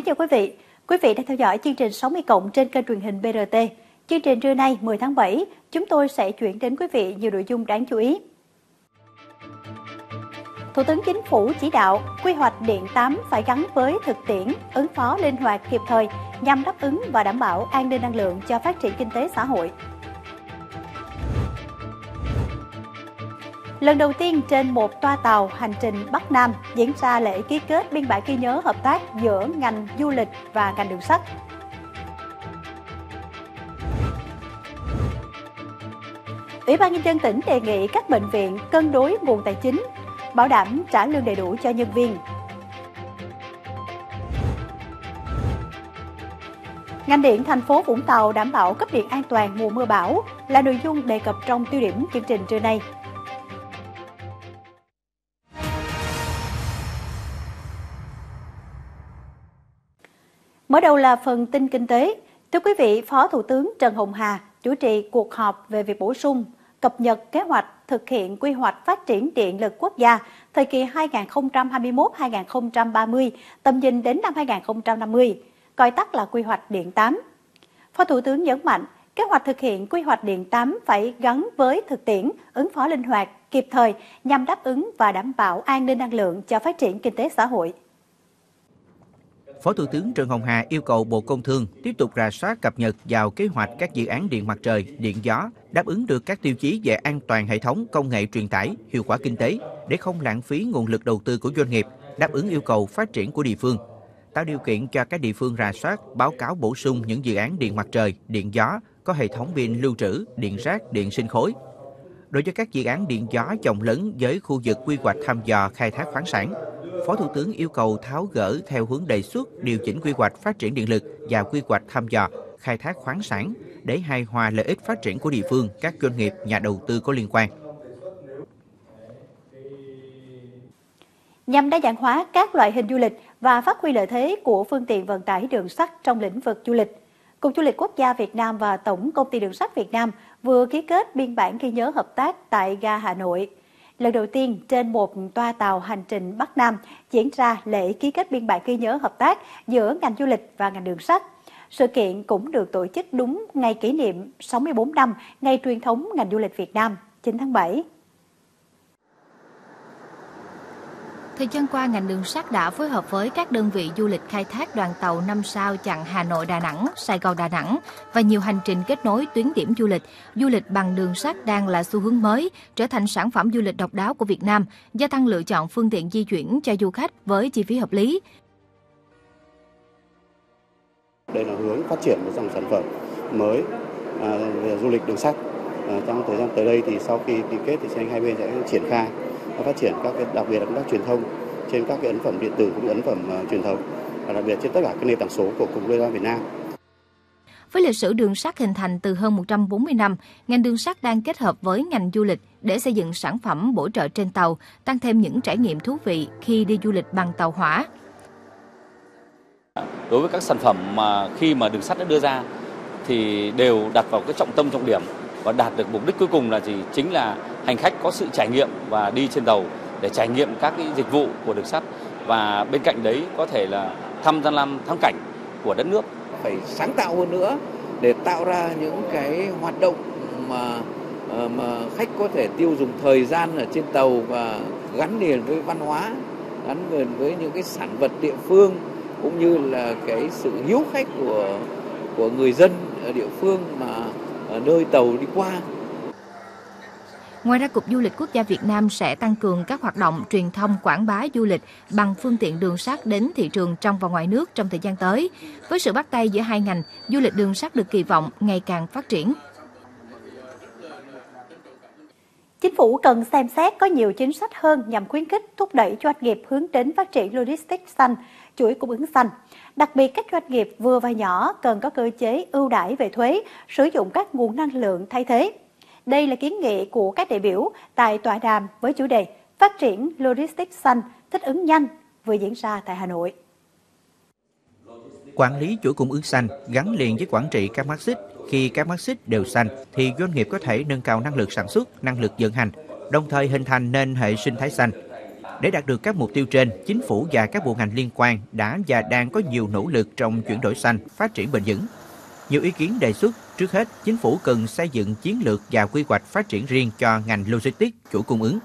chào quý vị. Quý vị đang theo dõi chương trình 60+ trên kênh truyền hình BRT. Chương trình trưa nay 10 tháng 7, chúng tôi sẽ chuyển đến quý vị nhiều nội dung đáng chú ý. Thủ tướng Chính phủ chỉ đạo quy hoạch Điện 8 phải gắn với thực tiễn, ứng phó linh hoạt kịp thời nhằm đáp ứng và đảm bảo an ninh năng lượng cho phát triển kinh tế xã hội. Lần đầu tiên trên một toa tàu hành trình Bắc Nam diễn ra lễ ký kết biên bản ghi nhớ hợp tác giữa ngành du lịch và ngành đường sắt. Ủy ban Nhân dân tỉnh đề nghị các bệnh viện cân đối nguồn tài chính, bảo đảm trả lương đầy đủ cho nhân viên. Ngành điện thành phố Vũng Tàu đảm bảo cấp điện an toàn mùa mưa bão là nội dung đề cập trong tiêu điểm chương trình trưa nay. Mở đầu là phần tin kinh tế. Thưa quý vị, Phó Thủ tướng Trần Hồng Hà chủ trì cuộc họp về việc bổ sung, cập nhật kế hoạch thực hiện quy hoạch phát triển điện lực quốc gia thời kỳ 2021-2030, tầm nhìn đến năm 2050, gọi tắt là quy hoạch Điện 8. Phó Thủ tướng nhấn mạnh, kế hoạch thực hiện quy hoạch Điện 8 phải gắn với thực tiễn, ứng phó linh hoạt, kịp thời nhằm đáp ứng và đảm bảo an ninh năng lượng cho phát triển kinh tế xã hội. Phó Thủ tướng Trần Hồng Hà yêu cầu Bộ Công Thương tiếp tục rà soát cập nhật vào kế hoạch các dự án điện mặt trời, điện gió, đáp ứng được các tiêu chí về an toàn hệ thống, công nghệ truyền tải, hiệu quả kinh tế, để không lãng phí nguồn lực đầu tư của doanh nghiệp, đáp ứng yêu cầu phát triển của địa phương. Tạo điều kiện cho các địa phương rà soát, báo cáo bổ sung những dự án điện mặt trời, điện gió có hệ thống pin lưu trữ, điện rác, điện sinh khối. Đối với các dự án điện gió chồng lớn với khu vực quy hoạch thăm dò khai thác khoáng sản, Phó Thủ tướng yêu cầu tháo gỡ theo hướng đề xuất điều chỉnh quy hoạch phát triển điện lực và quy hoạch thăm dò khai thác khoáng sản để hài hòa lợi ích phát triển của địa phương, các doanh nghiệp, nhà đầu tư có liên quan. Nhằm đa dạng hóa các loại hình du lịch và phát huy lợi thế của phương tiện vận tải đường sắt trong lĩnh vực du lịch, Cục Du lịch Quốc gia Việt Nam và Tổng Công ty Đường sắt Việt Nam vừa ký kết biên bản ghi nhớ hợp tác tại ga Hà Nội. Lần đầu tiên trên một toa tàu hành trình Bắc Nam diễn ra lễ ký kết biên bản ghi nhớ hợp tác giữa ngành du lịch và ngành đường sắt. Sự kiện cũng được tổ chức đúng ngày kỷ niệm 64 năm ngày truyền thống ngành du lịch Việt Nam, 9 tháng 7. Thời gian qua, ngành đường sắt đã phối hợp với các đơn vị du lịch khai thác đoàn tàu 5 sao chặng Hà Nội - Đà Nẵng, Sài Gòn - Đà Nẵng và nhiều hành trình kết nối tuyến điểm du lịch bằng đường sắt đang là xu hướng mới, trở thành sản phẩm du lịch độc đáo của Việt Nam, gia tăng lựa chọn phương tiện di chuyển cho du khách với chi phí hợp lý. Đây là hướng phát triển một dòng sản phẩm mới về du lịch đường sắt. Trong thời gian tới đây thì sau khi ký kết thì hai bên sẽ triển khai và phát triển các đặc biệt là công tác truyền thông trên các cái ấn phẩm điện tử cũng như ấn phẩm truyền thống và đặc biệt trên tất cả các nền tảng số của Cục Du lịch Việt Nam. Với lịch sử đường sắt hình thành từ hơn 140 năm, ngành đường sắt đang kết hợp với ngành du lịch để xây dựng sản phẩm bổ trợ trên tàu, tăng thêm những trải nghiệm thú vị khi đi du lịch bằng tàu hỏa. Đối với các sản phẩm mà khi mà đường sắt đã đưa ra thì đều đặt vào cái trọng tâm trọng điểm và đạt được mục đích cuối cùng là gì? Chính là hành khách có sự trải nghiệm và đi trên tàu để trải nghiệm các cái dịch vụ của đường sắt, và bên cạnh đấy có thể là thăm cảnh của đất nước. Phải sáng tạo hơn nữa để tạo ra những cái hoạt động mà khách có thể tiêu dùng thời gian ở trên tàu và gắn liền với văn hóa, gắn liền với những cái sản vật địa phương cũng như là cái sự hiếu khách của người dân ở địa phương mà ở nơi tàu đi qua. Ngoài ra, Cục Du lịch Quốc gia Việt Nam sẽ tăng cường các hoạt động truyền thông quảng bá du lịch bằng phương tiện đường sắt đến thị trường trong và ngoài nước trong thời gian tới. Với sự bắt tay giữa hai ngành, du lịch đường sắt được kỳ vọng ngày càng phát triển. Chính phủ cần xem xét có nhiều chính sách hơn nhằm khuyến khích thúc đẩy doanh nghiệp hướng đến phát triển logistics xanh, chuỗi cung ứng xanh. Đặc biệt, các doanh nghiệp vừa và nhỏ cần có cơ chế ưu đãi về thuế, sử dụng các nguồn năng lượng thay thế. Đây là kiến nghị của các đại biểu tại tọa đàm với chủ đề Phát triển logistics xanh, thích ứng nhanh vừa diễn ra tại Hà Nội. Quản lý chuỗi cung ứng xanh gắn liền với quản trị các mắt xích. Khi các mắt xích đều xanh thì doanh nghiệp có thể nâng cao năng lực sản xuất, năng lực vận hành, đồng thời hình thành nên hệ sinh thái xanh. Để đạt được các mục tiêu trên, Chính phủ và các bộ ngành liên quan đã và đang có nhiều nỗ lực trong chuyển đổi xanh, phát triển bền vững. Nhiều ý kiến đề xuất, trước hết, Chính phủ cần xây dựng chiến lược và quy hoạch phát triển riêng cho ngành logistics, chuỗi cung ứng.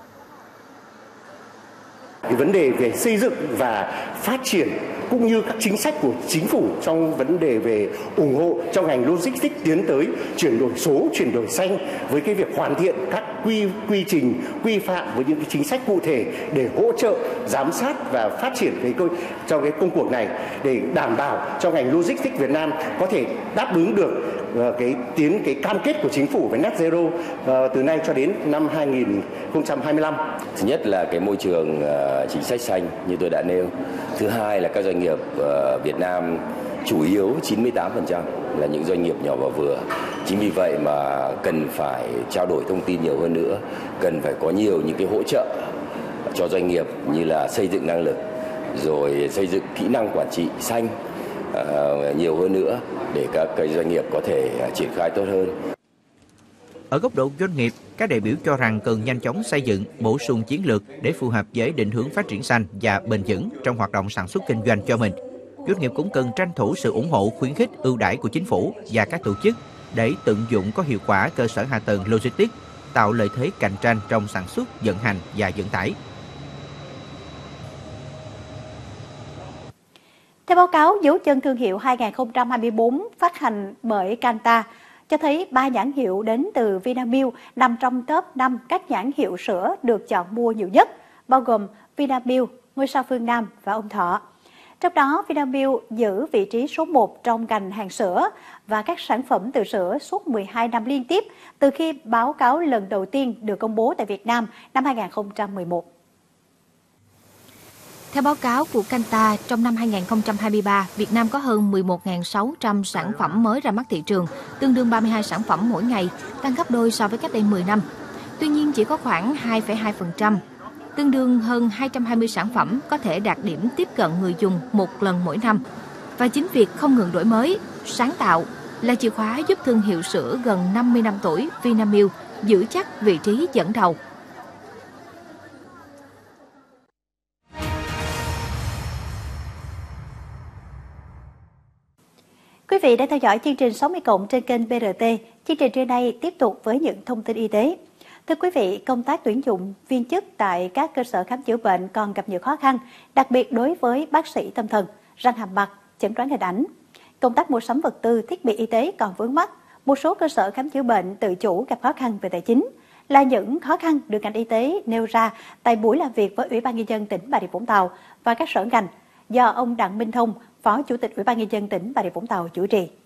Cái vấn đề về xây dựng và phát triển cũng như các chính sách của chính phủ trong vấn đề về ủng hộ cho ngành logistics tiến tới chuyển đổi số, chuyển đổi xanh với cái việc hoàn thiện các quy trình, quy phạm với những cái chính sách cụ thể để hỗ trợ, giám sát và phát triển trong cái công cuộc này để đảm bảo cho ngành logistics Việt Nam có thể đáp ứng được cái cam kết của chính phủ với net zero từ nay cho đến năm 2025. Thứ nhất là cái môi trường chính sách xanh như tôi đã nêu. Thứ hai là các doanh nghiệp Việt Nam chủ yếu 98% là những doanh nghiệp nhỏ và vừa. Chính vì vậy mà cần phải trao đổi thông tin nhiều hơn nữa, cần phải có nhiều những cái hỗ trợ cho doanh nghiệp như là xây dựng năng lực, rồi xây dựng kỹ năng quản trị xanh nhiều hơn nữa để các doanh nghiệp có thể triển khai tốt hơn. Ở góc độ doanh nghiệp, các đại biểu cho rằng cần nhanh chóng xây dựng, bổ sung chiến lược để phù hợp với định hướng phát triển xanh và bền vững trong hoạt động sản xuất kinh doanh cho mình. Doanh nghiệp cũng cần tranh thủ sự ủng hộ, khuyến khích, ưu đãi của chính phủ và các tổ chức để tận dụng có hiệu quả cơ sở hạ tầng logistics, tạo lợi thế cạnh tranh trong sản xuất, vận hành và vận tải. Theo báo cáo Dấu chân thương hiệu 2024 phát hành bởi Kantar, cho thấy 3 nhãn hiệu đến từ Vinamilk nằm trong top 5 các nhãn hiệu sữa được chọn mua nhiều nhất, bao gồm Vinamilk, Ngôi sao Phương Nam và Ông Thọ. Trong đó, Vinamilk giữ vị trí số 1 trong ngành hàng sữa và các sản phẩm từ sữa suốt 12 năm liên tiếp, từ khi báo cáo lần đầu tiên được công bố tại Việt Nam năm 2011. Theo báo cáo của Kantar, trong năm 2023, Việt Nam có hơn 11.600 sản phẩm mới ra mắt thị trường, tương đương 32 sản phẩm mỗi ngày, tăng gấp đôi so với cách đây 10 năm. Tuy nhiên, chỉ có khoảng 2,2%, tương đương hơn 220 sản phẩm có thể đạt điểm tiếp cận người dùng một lần mỗi năm. Và chính việc không ngừng đổi mới, sáng tạo là chìa khóa giúp thương hiệu sữa gần 50 năm tuổi Vinamilk giữ chắc vị trí dẫn đầu. Quý vị đã theo dõi chương trình 60 cộng trên kênh BRT. Chương trình trưa nay tiếp tục với những thông tin y tế. Thưa quý vị, công tác tuyển dụng viên chức tại các cơ sở khám chữa bệnh còn gặp nhiều khó khăn, đặc biệt đối với bác sĩ tâm thần, răng hàm mặt, chẩn đoán hình ảnh. Công tác mua sắm vật tư, thiết bị y tế còn vướng mắc. Một số cơ sở khám chữa bệnh tự chủ gặp khó khăn về tài chính, là những khó khăn được ngành y tế nêu ra tại buổi làm việc với Ủy ban Nhân dân tỉnh Bà Rịa Vũng Tàu và các sở ngành do ông Đặng Minh Thông, Phó Chủ tịch Ủy ban Nhân dân tỉnh Bà Rịa Vũng Tàu chủ trì.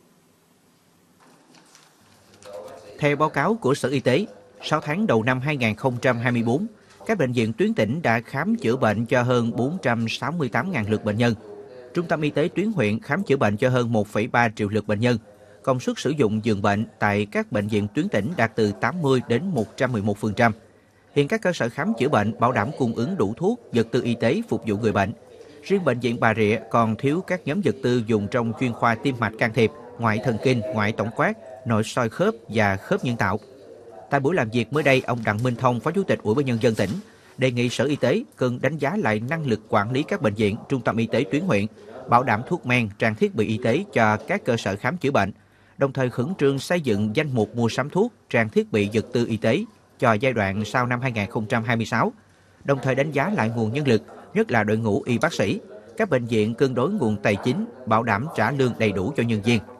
Theo báo cáo của Sở Y tế, 6 tháng đầu năm 2024, các bệnh viện tuyến tỉnh đã khám chữa bệnh cho hơn 468.000 lượt bệnh nhân. Trung tâm y tế tuyến huyện khám chữa bệnh cho hơn 1,3 triệu lượt bệnh nhân. Công suất sử dụng giường bệnh tại các bệnh viện tuyến tỉnh đạt từ 80 đến 111%. Hiện các cơ sở khám chữa bệnh bảo đảm cung ứng đủ thuốc, vật tư y tế phục vụ người bệnh. Riêng bệnh viện Bà Rịa còn thiếu các nhóm vật tư dùng trong chuyên khoa tim mạch can thiệp, ngoại thần kinh, ngoại tổng quát, nội soi khớp và khớp nhân tạo. Tại buổi làm việc mới đây, ông Đặng Minh Thông, Phó Chủ tịch Ủy ban Nhân dân tỉnh, đề nghị Sở Y tế cần đánh giá lại năng lực quản lý các bệnh viện, trung tâm y tế tuyến huyện, bảo đảm thuốc men, trang thiết bị y tế cho các cơ sở khám chữa bệnh, đồng thời khẩn trương xây dựng danh mục mua sắm thuốc, trang thiết bị vật tư y tế cho giai đoạn sau năm 2026, đồng thời đánh giá lại nguồn nhân lực, nhất là đội ngũ y bác sĩ. Các bệnh viện cân đối nguồn tài chính, bảo đảm trả lương đầy đủ cho nhân viên.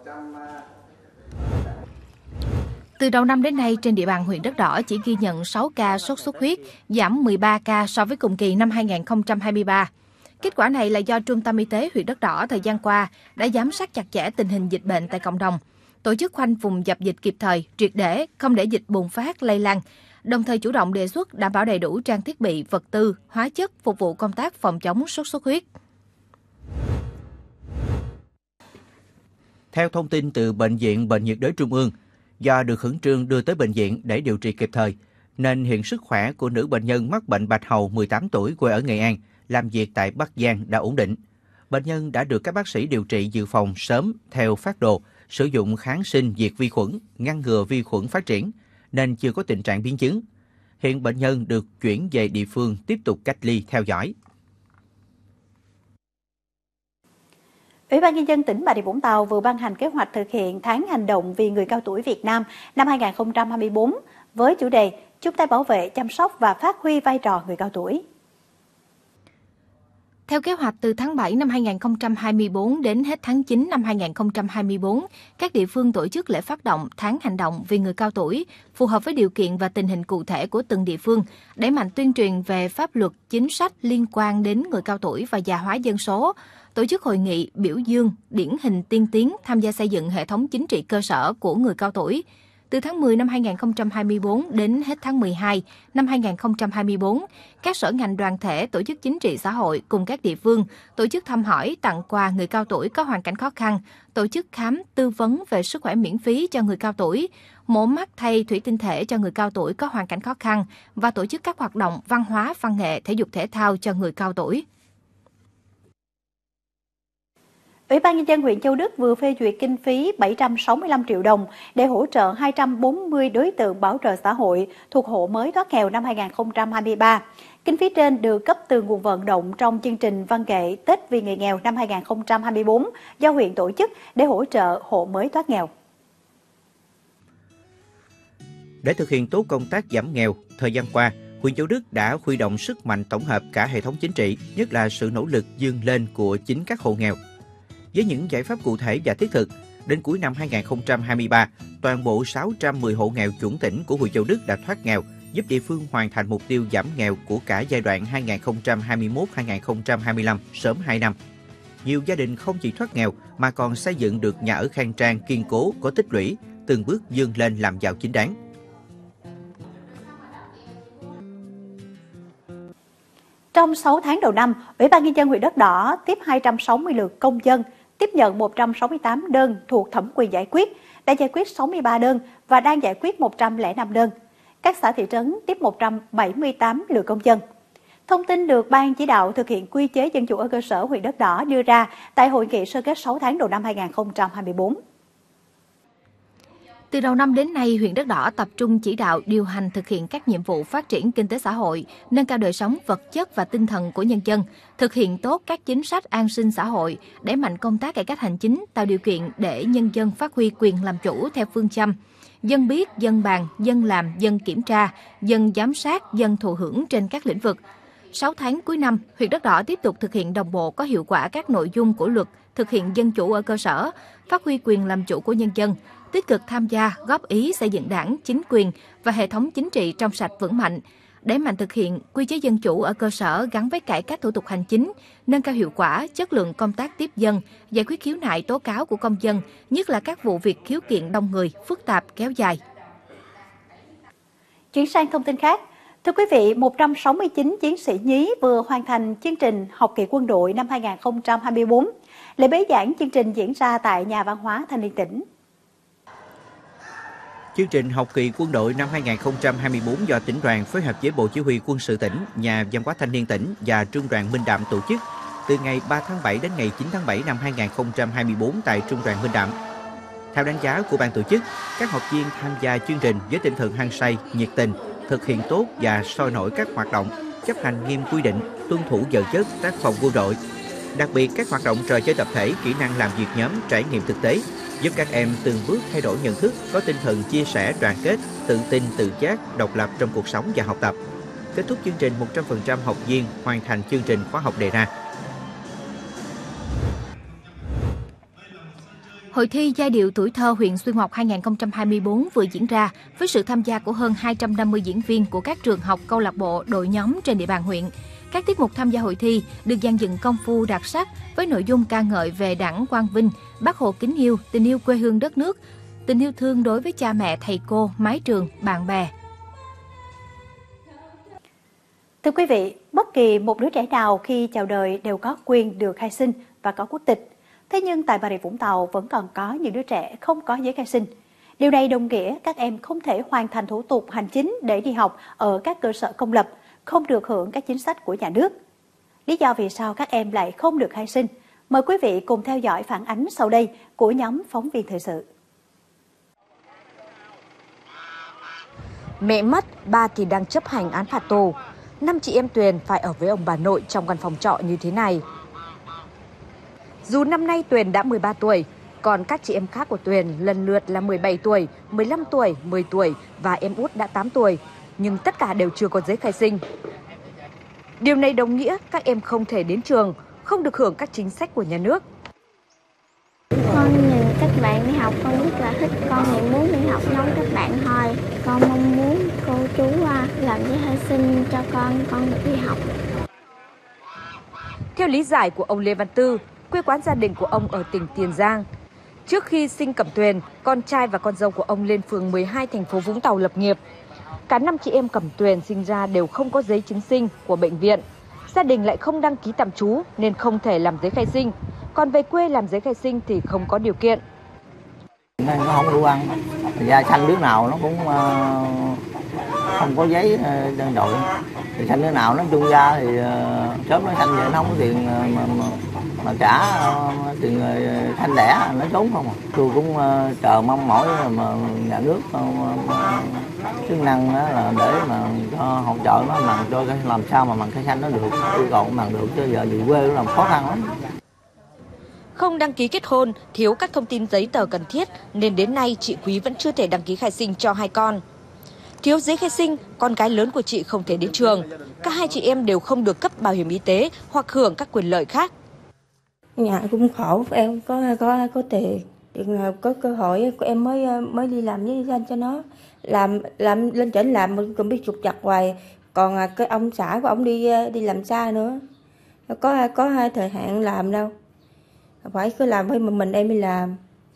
Từ đầu năm đến nay, trên địa bàn huyện Đất Đỏ chỉ ghi nhận 6 ca sốt xuất huyết, giảm 13 ca so với cùng kỳ năm 2023. Kết quả này là do Trung tâm Y tế huyện Đất Đỏ thời gian qua đã giám sát chặt chẽ tình hình dịch bệnh tại cộng đồng, tổ chức khoanh vùng dập dịch kịp thời, triệt để, không để dịch bùng phát, lây lan, đồng thời chủ động đề xuất đảm bảo đầy đủ trang thiết bị, vật tư, hóa chất phục vụ công tác phòng chống sốt xuất huyết. Theo thông tin từ Bệnh viện Bệnh nhiệt đới Trung ương, do được khẩn trương đưa tới bệnh viện để điều trị kịp thời, nên hiện sức khỏe của nữ bệnh nhân mắc bệnh bạch hầu 18 tuổi quê ở Nghệ An, làm việc tại Bắc Giang đã ổn định. Bệnh nhân đã được các bác sĩ điều trị dự phòng sớm theo phác đồ, sử dụng kháng sinh diệt vi khuẩn, ngăn ngừa vi khuẩn phát triển, nên chưa có tình trạng biến chứng. Hiện bệnh nhân được chuyển về địa phương tiếp tục cách ly theo dõi. Ủy ban Nhân dân tỉnh Bà Rịa Vũng Tàu vừa ban hành kế hoạch thực hiện tháng hành động vì người cao tuổi Việt Nam năm 2024 với chủ đề chung tay bảo vệ, chăm sóc và phát huy vai trò người cao tuổi. Theo kế hoạch, từ tháng 7 năm 2024 đến hết tháng 9 năm 2024, các địa phương tổ chức lễ phát động tháng hành động vì người cao tuổi, phù hợp với điều kiện và tình hình cụ thể của từng địa phương, đẩy mạnh tuyên truyền về pháp luật, chính sách liên quan đến người cao tuổi và già hóa dân số, tổ chức hội nghị, biểu dương, điển hình tiên tiến tham gia xây dựng hệ thống chính trị cơ sở của người cao tuổi. Từ tháng 10 năm 2024 đến hết tháng 12 năm 2024, các sở ngành đoàn thể, tổ chức chính trị xã hội cùng các địa phương tổ chức thăm hỏi, tặng quà người cao tuổi có hoàn cảnh khó khăn, tổ chức khám, tư vấn về sức khỏe miễn phí cho người cao tuổi, mổ mắt thay thủy tinh thể cho người cao tuổi có hoàn cảnh khó khăn và tổ chức các hoạt động văn hóa, văn nghệ, thể dục thể thao cho người cao tuổi. Ủy ban Nhân dân huyện Châu Đức vừa phê duyệt kinh phí 765 triệu đồng để hỗ trợ 240 đối tượng bảo trợ xã hội thuộc hộ mới thoát nghèo năm 2023. Kinh phí trên được cấp từ nguồn vận động trong chương trình văn nghệ Tết vì người nghèo năm 2024 do huyện tổ chức để hỗ trợ hộ mới thoát nghèo. Để thực hiện tốt công tác giảm nghèo, thời gian qua, huyện Châu Đức đã huy động sức mạnh tổng hợp cả hệ thống chính trị, nhất là sự nỗ lực vươn lên của chính các hộ nghèo. Với những giải pháp cụ thể và thiết thực, đến cuối năm 2023, toàn bộ 610 hộ nghèo chuẩn tỉnh của huyện Châu Đức đã thoát nghèo, giúp địa phương hoàn thành mục tiêu giảm nghèo của cả giai đoạn 2021-2025 sớm 2 năm. Nhiều gia đình không chỉ thoát nghèo mà còn xây dựng được nhà ở khang trang, kiên cố, có tích lũy, từng bước vươn lên làm giàu chính đáng. Trong 6 tháng đầu năm, Ủy ban Nhân dân huyện Đất Đỏ tiếp 260 lượt công dân, tiếp nhận 168 đơn thuộc thẩm quyền giải quyết, đã giải quyết 63 đơn và đang giải quyết 105 đơn. Các xã thị trấn tiếp 178 lượt công dân. Thông tin được Ban chỉ đạo thực hiện quy chế dân chủ ở cơ sở huyện Đất Đỏ đưa ra tại hội nghị sơ kết 6 tháng đầu năm 2024. Từ đầu năm đến nay, huyện Đất Đỏ tập trung chỉ đạo điều hành thực hiện các nhiệm vụ phát triển kinh tế xã hội, nâng cao đời sống vật chất và tinh thần của nhân dân, thực hiện tốt các chính sách an sinh xã hội, đẩy mạnh công tác cải cách hành chính, tạo điều kiện để nhân dân phát huy quyền làm chủ theo phương châm dân biết, dân bàn, dân làm, dân kiểm tra, dân giám sát, dân thụ hưởng trên các lĩnh vực. 6 tháng cuối năm, huyện Đất Đỏ tiếp tục thực hiện đồng bộ có hiệu quả các nội dung của luật, thực hiện dân chủ ở cơ sở, phát huy quyền làm chủ của nhân dân, tích cực tham gia, góp ý xây dựng đảng, chính quyền và hệ thống chính trị trong sạch vững mạnh, đẩy mạnh thực hiện quy chế dân chủ ở cơ sở gắn với cải cách thủ tục hành chính, nâng cao hiệu quả, chất lượng công tác tiếp dân, giải quyết khiếu nại tố cáo của công dân, nhất là các vụ việc khiếu kiện đông người, phức tạp, kéo dài. Chuyển sang thông tin khác. Thưa quý vị, 169 chiến sĩ nhí vừa hoàn thành chương trình học kỳ quân đội năm 2024. Lễ bế giảng chương trình diễn ra tại Nhà văn hóa Thanh niên tỉnh. Chương trình học kỳ quân đội năm 2024 do tỉnh đoàn phối hợp với Bộ Chỉ huy Quân sự tỉnh, Nhà văn hóa Thanh niên tỉnh và Trung đoàn Minh Đạm tổ chức từ ngày 3 tháng 7 đến ngày 9 tháng 7 năm 2024 tại Trung đoàn Minh Đạm. Theo đánh giá của ban tổ chức, các học viên tham gia chương trình với tinh thần hăng say, nhiệt tình, thực hiện tốt và sôi nổi các hoạt động, chấp hành nghiêm quy định, tuân thủ giờ giấc, tác phòng quân đội. Đặc biệt, các hoạt động trò chơi tập thể, kỹ năng làm việc nhóm, trải nghiệm thực tế giúp các em từng bước thay đổi nhận thức, có tinh thần chia sẻ, đoàn kết, tự tin, tự giác, độc lập trong cuộc sống và học tập. Kết thúc chương trình, 100% học viên hoàn thành chương trình khóa học đề ra. Hội thi giai điệu tuổi thơ huyện Xuyên Mộc 2024 vừa diễn ra với sự tham gia của hơn 250 diễn viên của các trường học, câu lạc bộ, đội nhóm trên địa bàn huyện. Các tiết mục tham gia hội thi được dàn dựng công phu đặc sắc với nội dung ca ngợi về Đảng Quang Vinh, Bác Hồ kính yêu, tình yêu quê hương đất nước, tình yêu thương đối với cha mẹ, thầy cô, mái trường, bạn bè. Thưa quý vị, bất kỳ một đứa trẻ nào khi chào đời đều có quyền được khai sinh và có quốc tịch. Thế nhưng tại Bà Rịa Vũng Tàu vẫn còn có những đứa trẻ không có giấy khai sinh. Điều này đồng nghĩa các em không thể hoàn thành thủ tục hành chính để đi học ở các cơ sở công lập, không được hưởng các chính sách của nhà nước. Lý do vì sao các em lại không được khai sinh? Mời quý vị cùng theo dõi phản ánh sau đây của nhóm phóng viên thời sự. Mẹ mất, ba thì đang chấp hành án phạt tù. 5 chị em Tuyền phải ở với ông bà nội trong căn phòng trọ như thế này. Dù năm nay Tuyền đã 13 tuổi, còn các chị em khác của Tuyền lần lượt là 17 tuổi, 15 tuổi, 10 tuổi và em út đã 8 tuổi, nhưng tất cả đều chưa có giấy khai sinh. Điều này đồng nghĩa các em không thể đến trường, không được hưởng các chính sách của nhà nước. Con nhìn các bạn đi học con rất là thích, con thì muốn đi học giống các bạn thôi. Con mong muốn cô chú làm giấy khai sinh cho con được đi học. Theo lý giải của ông Lê Văn Tư, quê quán gia đình của ông ở tỉnh Tiền Giang, trước khi sinh Cẩm Tuyền, con trai và con dâu của ông lên phường 12 thành phố Vũng Tàu lập nghiệp. Cả 5 chị em Cẩm Tuyền sinh ra đều không có giấy chứng sinh của bệnh viện. Gia đình lại không đăng ký tạm trú nên không thể làm giấy khai sinh. Còn về quê làm giấy khai sinh thì không có điều kiện. Nó không đủ ăn, da xanh đứa nào nó cũng không có giấy đơn đội. Thì xanh đứa nào nó chung da thì sớm nó xanh vậy nó không có tiền mà trả tiền xanh đẻ nó trốn không à. Tôi cũng chờ mong mỏi mà nhà nước chức năng là để mà cho hỗ trợ nó bằng cho làm sao mà bằng cây xanh nó được, yêu cầu bằng được chứ giờ về quê nó làm khó khăn lắm. Không đăng ký kết hôn, thiếu các thông tin giấy tờ cần thiết nên đến nay chị Quý vẫn chưa thể đăng ký khai sinh cho 2 con. Thiếu giấy khai sinh, con gái lớn của chị không thể đến trường. Cả 2 chị em đều không được cấp bảo hiểm y tế hoặc hưởng các quyền lợi khác. Nhà cũng khổ, em có tiền có cơ hội em mới đi làm với anh cho nó làm lên trển làm mà còn biết trục chặt hoài, còn cái ông xã của ông đi làm xa nữa, có thời hạn làm đâu, phải cứ làm với mình em đi làm.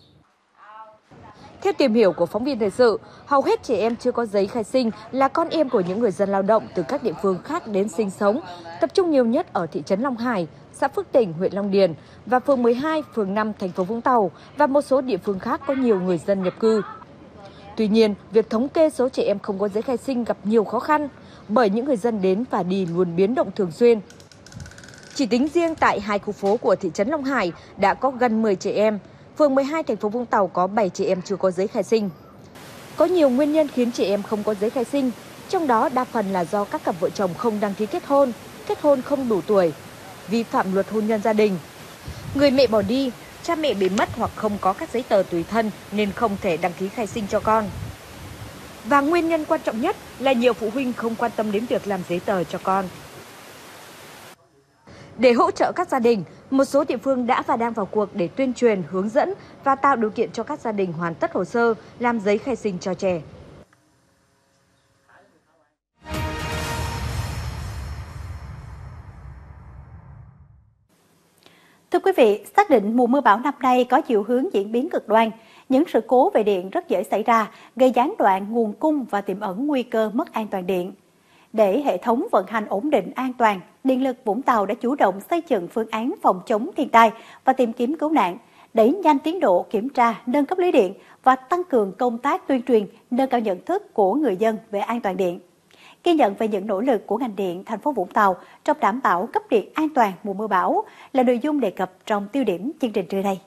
Theo tìm hiểu của phóng viên thời sự, hầu hết trẻ em chưa có giấy khai sinh là con em của những người dân lao động từ các địa phương khác đến sinh sống, tập trung nhiều nhất ở thị trấn Long Hải, xã Phước Tỉnh, huyện Long Điền và phường 12, phường 5, thành phố Vũng Tàu và một số địa phương khác có nhiều người dân nhập cư. Tuy nhiên, việc thống kê số trẻ em không có giấy khai sinh gặp nhiều khó khăn bởi những người dân đến và đi luôn biến động thường xuyên. Chỉ tính riêng tại 2 khu phố của thị trấn Long Hải đã có gần 10 trẻ em, phường 12 thành phố Vũng Tàu có 7 trẻ em chưa có giấy khai sinh. Có nhiều nguyên nhân khiến trẻ em không có giấy khai sinh, trong đó đa phần là do các cặp vợ chồng không đăng ký kết hôn không đủ tuổi, vi phạm luật hôn nhân gia đình. Người mẹ bỏ đi, cha mẹ bị mất hoặc không có các giấy tờ tùy thân nên không thể đăng ký khai sinh cho con. Và nguyên nhân quan trọng nhất là nhiều phụ huynh không quan tâm đến việc làm giấy tờ cho con. Để hỗ trợ các gia đình, một số địa phương đã và đang vào cuộc để tuyên truyền, hướng dẫn và tạo điều kiện cho các gia đình hoàn tất hồ sơ làm giấy khai sinh cho trẻ. Thưa quý vị, xác định mùa mưa bão năm nay có chiều hướng diễn biến cực đoan. Những sự cố về điện rất dễ xảy ra, gây gián đoạn nguồn cung và tiềm ẩn nguy cơ mất an toàn điện. Để hệ thống vận hành ổn định an toàn, Điện lực Vũng Tàu đã chủ động xây dựng phương án phòng chống thiên tai và tìm kiếm cứu nạn, đẩy nhanh tiến độ kiểm tra, nâng cấp lưới điện và tăng cường công tác tuyên truyền, nâng cao nhận thức của người dân về an toàn điện. Ghi nhận về những nỗ lực của ngành điện thành phố Vũng Tàu trong đảm bảo cấp điện an toàn mùa mưa bão là nội dung đề cập trong tiêu điểm chương trình trưa nay.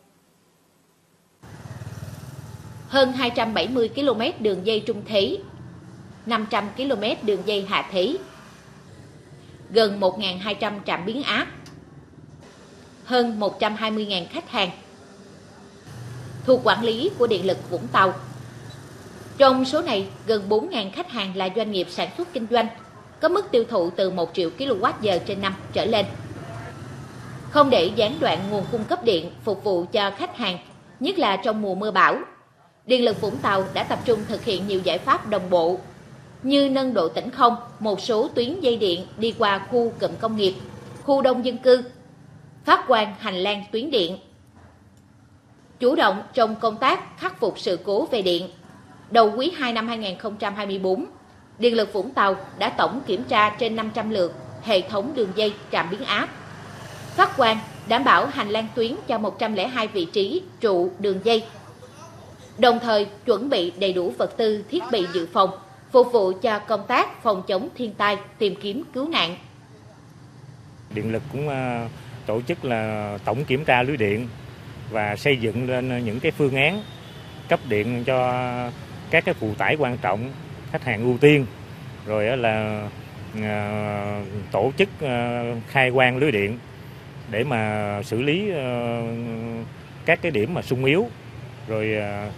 Hơn 270 km đường dây trung thế, 500 km đường dây hạ thế, gần 1.200 trạm biến áp, hơn 120.000 khách hàng thuộc quản lý của Điện lực Vũng Tàu. Trong số này, gần 4.000 khách hàng là doanh nghiệp sản xuất kinh doanh, có mức tiêu thụ từ 1 triệu kWh trên năm trở lên. Không để gián đoạn nguồn cung cấp điện phục vụ cho khách hàng, nhất là trong mùa mưa bão, Điện lực Vũng Tàu đã tập trung thực hiện nhiều giải pháp đồng bộ, như nâng độ tĩnh không một số tuyến dây điện đi qua khu cụm công nghiệp, khu đông dân cư, phát quang hành lang tuyến điện. Chủ động trong công tác khắc phục sự cố về điện, đầu quý 2 năm 2024, Điện lực Vũng Tàu đã tổng kiểm tra trên 500 lượt hệ thống đường dây trạm biến áp, phát quang đảm bảo hành lang tuyến cho 102 vị trí trụ đường dây, đồng thời chuẩn bị đầy đủ vật tư thiết bị dự phòng, phục vụ cho công tác phòng chống thiên tai, tìm kiếm cứu nạn. Điện lực cũng tổ chức là tổng kiểm tra lưới điện và xây dựng lên những cái phương án cấp điện cho các cái phụ tải quan trọng khách hàng ưu tiên, rồi là tổ chức khai quang lưới điện để mà xử lý các cái điểm mà xung yếu, rồi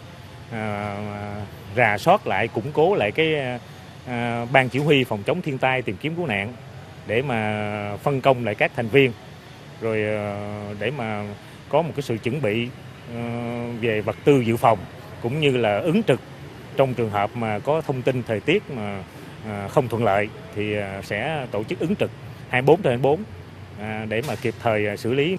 rà soát lại, củng cố lại cái ban chỉ huy phòng chống thiên tai tìm kiếm cứu nạn để mà phân công lại các thành viên, rồi để mà có một cái sự chuẩn bị về vật tư dự phòng cũng như là ứng trực trong trường hợp mà có thông tin thời tiết mà không thuận lợi thì sẽ tổ chức ứng trực 24/24 để mà kịp thời xử lý.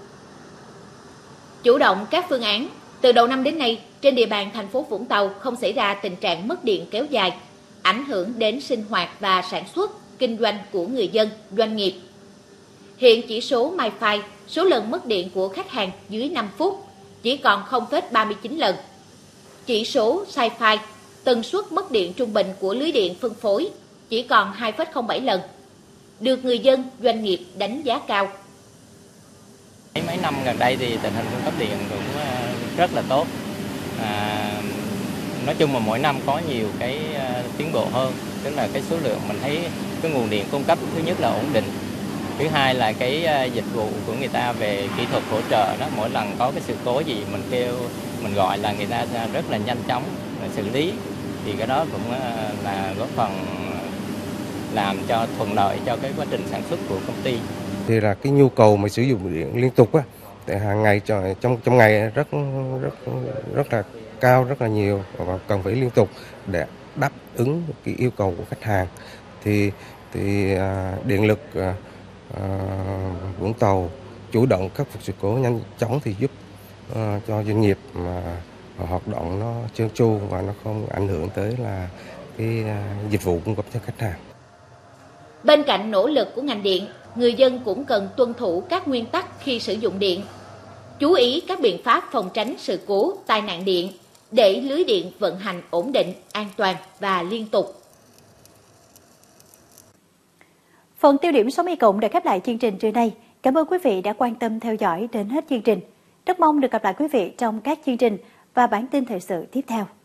Chủ động các phương án, từ đầu năm đến nay, trên địa bàn thành phố Vũng Tàu không xảy ra tình trạng mất điện kéo dài, ảnh hưởng đến sinh hoạt và sản xuất, kinh doanh của người dân, doanh nghiệp. Hiện chỉ số MyFi, số lần mất điện của khách hàng dưới 5 phút, chỉ còn 0,39 lần. Chỉ số SciFi, tần suất mất điện trung bình của lưới điện phân phối, chỉ còn 2,07 lần. Được người dân, doanh nghiệp đánh giá cao. Mấy năm gần đây thì tình hình cung cấp điện cũng rất là tốt. Nói chung là mỗi năm có nhiều cái tiến bộ hơn, tức là cái số lượng mình thấy cái nguồn điện cung cấp thứ nhất là ổn định, thứ hai là cái dịch vụ của người ta về kỹ thuật hỗ trợ đó, mỗi lần có cái sự cố gì mình gọi là người ta rất là nhanh chóng xử lý, thì cái đó cũng là góp phần làm cho thuận lợi cho cái quá trình sản xuất của công ty. Thì là cái nhu cầu mà sử dụng điện liên tục á, hàng ngày trong ngày rất là cao, rất là nhiều và cần phải liên tục để đáp ứng cái yêu cầu của khách hàng. Thì điện lực Vũng Tàu chủ động khắc phục sự cố nhanh chóng thì giúp cho doanh nghiệp mà hoạt động nó trơn tru và nó không ảnh hưởng tới là cái dịch vụ cung cấp cho khách hàng. Bên cạnh nỗ lực của ngành điện, người dân cũng cần tuân thủ các nguyên tắc khi sử dụng điện. Chú ý các biện pháp phòng tránh sự cố, tai nạn điện để lưới điện vận hành ổn định, an toàn và liên tục. Phần tiêu điểm 60 cộng đã khép lại chương trình trưa nay. Cảm ơn quý vị đã quan tâm theo dõi đến hết chương trình. Rất mong được gặp lại quý vị trong các chương trình và bản tin thời sự tiếp theo.